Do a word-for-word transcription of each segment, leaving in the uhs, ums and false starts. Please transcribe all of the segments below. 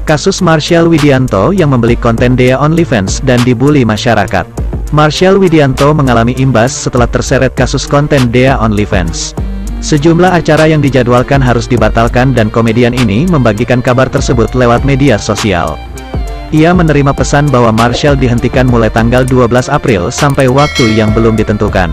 Kasus Marshall Widianto yang membeli konten Dhea OnlyFans dan dibully masyarakat. Marshall Widianto mengalami imbas setelah terseret kasus konten Dhea OnlyFans. Sejumlah acara yang dijadwalkan harus dibatalkan dan komedian ini membagikan kabar tersebut lewat media sosial. Ia menerima pesan bahwa Marshall dihentikan mulai tanggal dua belas April sampai waktu yang belum ditentukan.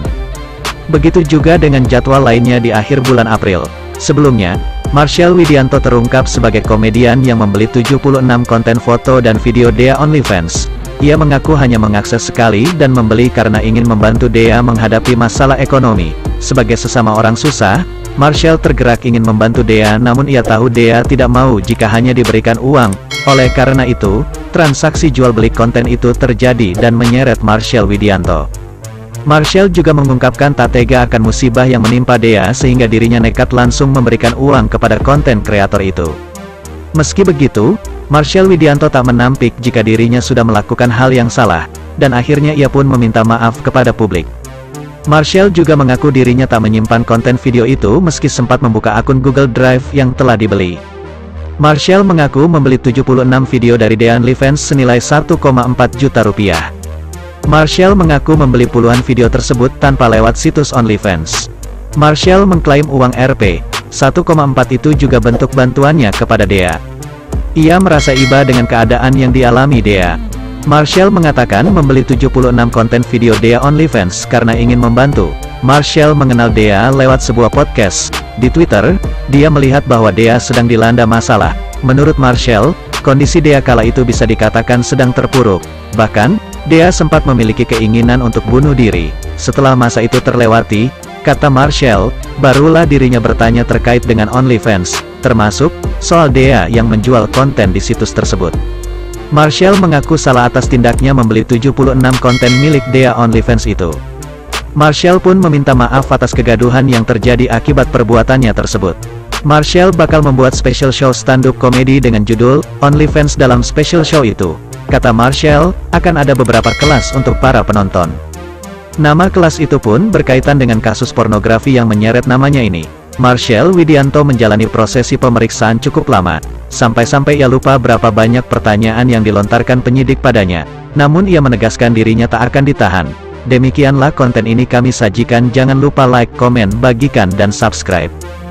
Begitu juga dengan jadwal lainnya di akhir bulan April. Sebelumnya, Marshall Widianto terungkap sebagai komedian yang membeli tujuh puluh enam konten foto dan video Dhea OnlyFans. Ia mengaku hanya mengakses sekali dan membeli karena ingin membantu Dhea menghadapi masalah ekonomi. Sebagai sesama orang susah, Marshall tergerak ingin membantu Dhea, namun ia tahu Dhea tidak mau jika hanya diberikan uang. Oleh karena itu, transaksi jual beli konten itu terjadi dan menyeret Marshall Widianto. Marshall juga mengungkapkan tak tega akan musibah yang menimpa Dhea sehingga dirinya nekat langsung memberikan uang kepada konten kreator itu. Meski begitu, Marshall Widianto tak menampik jika dirinya sudah melakukan hal yang salah, dan akhirnya ia pun meminta maaf kepada publik. Marshall juga mengaku dirinya tak menyimpan konten video itu meski sempat membuka akun Google Drive yang telah dibeli. Marshall mengaku membeli tujuh puluh enam video dari Dhea OnlyFans senilai satu koma empat juta rupiah. Marshall mengaku membeli puluhan video tersebut tanpa lewat situs OnlyFans. Marshall mengklaim uang R P satu koma empat itu juga bentuk bantuannya kepada Dhea. Ia merasa iba dengan keadaan yang dialami Dhea. Marshall mengatakan membeli tujuh puluh enam konten video Dhea OnlyFans karena ingin membantu. Marshall mengenal Dhea lewat sebuah podcast. Di Twitter, dia melihat bahwa Dhea sedang dilanda masalah. Menurut Marshall, kondisi Dhea kala itu bisa dikatakan sedang terpuruk. Bahkan, Dhea sempat memiliki keinginan untuk bunuh diri. Setelah masa itu terlewati, kata Marshall, barulah dirinya bertanya terkait dengan OnlyFans, termasuk soal Dhea yang menjual konten di situs tersebut. Marshall mengaku salah atas tindaknya membeli tujuh puluh enam konten milik Dhea OnlyFans itu. Marshall pun meminta maaf atas kegaduhan yang terjadi akibat perbuatannya tersebut. Marshall bakal membuat special show stand-up komedi dengan judul OnlyFans. Dalam special show itu, kata Marshall, akan ada beberapa kelas untuk para penonton. Nama kelas itu pun berkaitan dengan kasus pornografi yang menyeret namanya ini. Marshall Widianto menjalani prosesi pemeriksaan cukup lama, sampai-sampai ia lupa berapa banyak pertanyaan yang dilontarkan penyidik padanya. Namun ia menegaskan dirinya tak akan ditahan. Demikianlah konten ini kami sajikan, jangan lupa like, komen, bagikan dan subscribe.